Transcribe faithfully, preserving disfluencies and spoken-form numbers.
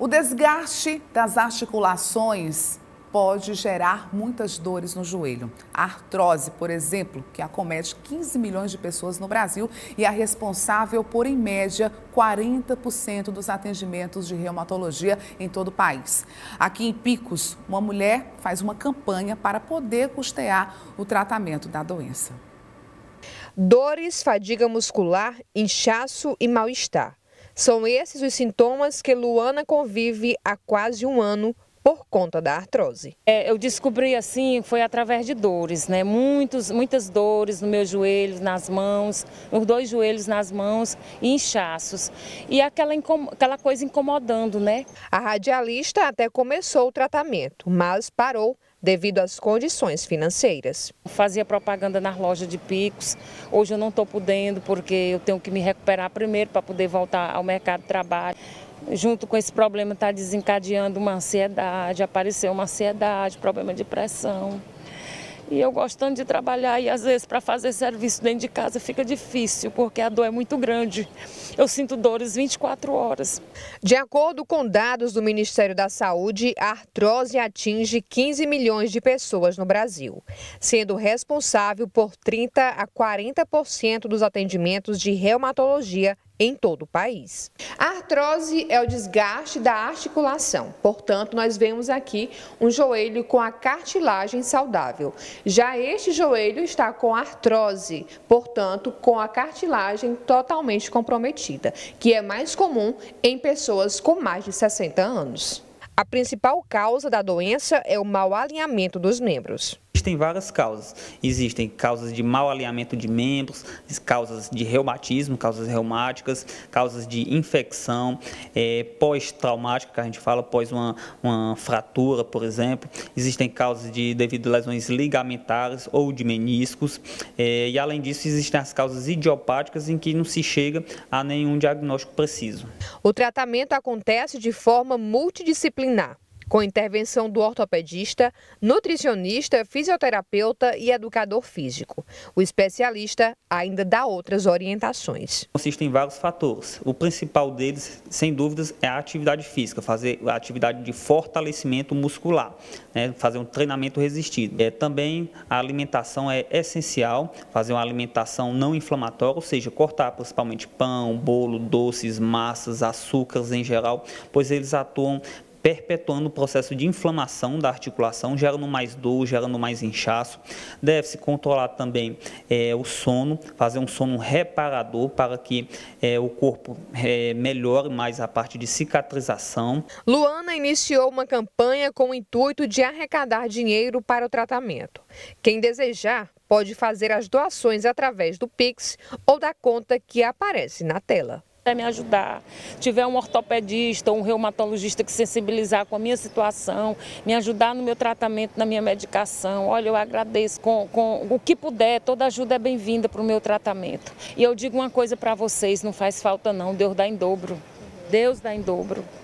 O desgaste das articulações pode gerar muitas dores no joelho. A artrose, por exemplo, que acomete quinze milhões de pessoas no Brasil e é responsável por, em média, quarenta por cento dos atendimentos de reumatologia em todo o país. Aqui em Picos, uma mulher faz uma campanha para poder custear o tratamento da doença. Dores, fadiga muscular, inchaço e mal-estar. São esses os sintomas que Luana convive há quase um ano por conta da artrose. É, eu descobri assim, foi através de dores, né? Muitos, muitas dores no meu joelho, nas mãos, nos dois joelhos, nas mãos e inchaços. E aquela, aquela coisa incomodando, né? A radialista até começou o tratamento, mas parou devido às condições financeiras. Fazia propaganda nas lojas de Picos, hoje eu não estou podendo porque eu tenho que me recuperar primeiro para poder voltar ao mercado de trabalho. Junto com esse problema está desencadeando uma ansiedade, apareceu uma ansiedade, problema de pressão. E eu gostando de trabalhar e às vezes para fazer serviço dentro de casa fica difícil, porque a dor é muito grande. Eu sinto dores vinte e quatro horas. De acordo com dados do Ministério da Saúde, a artrose atinge quinze milhões de pessoas no Brasil, sendo responsável por trinta a quarenta por cento dos atendimentos de reumatologia em todo o país. A artrose é o desgaste da articulação, portanto, nós vemos aqui um joelho com a cartilagem saudável. Já este joelho está com artrose, portanto, com a cartilagem totalmente comprometida, que é mais comum em pessoas com mais de sessenta anos. A principal causa da doença é o mau alinhamento dos membros. Existem várias causas. Existem causas de mau alinhamento de membros, causas de reumatismo, causas reumáticas, causas de infecção, é, pós-traumática, que a gente fala pós uma, uma fratura, por exemplo. Existem causas de devido a lesões ligamentares ou de meniscos. É, e além disso, existem as causas idiopáticas em que não se chega a nenhum diagnóstico preciso. O tratamento acontece de forma multidisciplinar, com intervenção do ortopedista, nutricionista, fisioterapeuta e educador físico. O especialista ainda dá outras orientações. Consiste em vários fatores. O principal deles, sem dúvidas, é a atividade física, fazer a atividade de fortalecimento muscular, né? Fazer um treinamento resistido. É, também a alimentação é essencial, fazer uma alimentação não inflamatória, ou seja, cortar principalmente pão, bolo, doces, massas, açúcares em geral, pois eles atuam perpetuando o processo de inflamação da articulação, gerando mais dor, gerando mais inchaço. Deve-se controlar também é, o sono, fazer um sono reparador para que é, o corpo é, melhore mais a parte de cicatrização. Luana iniciou uma campanha com o intuito de arrecadar dinheiro para o tratamento. Quem desejar pode fazer as doações através do Pix ou da conta que aparece na tela. Me ajudar, tiver um ortopedista ou um reumatologista que sensibilizar com a minha situação, me ajudar no meu tratamento, na minha medicação, olha, eu agradeço, com, com o que puder, toda ajuda é bem-vinda para o meu tratamento. E eu digo uma coisa para vocês, não faz falta não, Deus dá em dobro, Deus dá em dobro.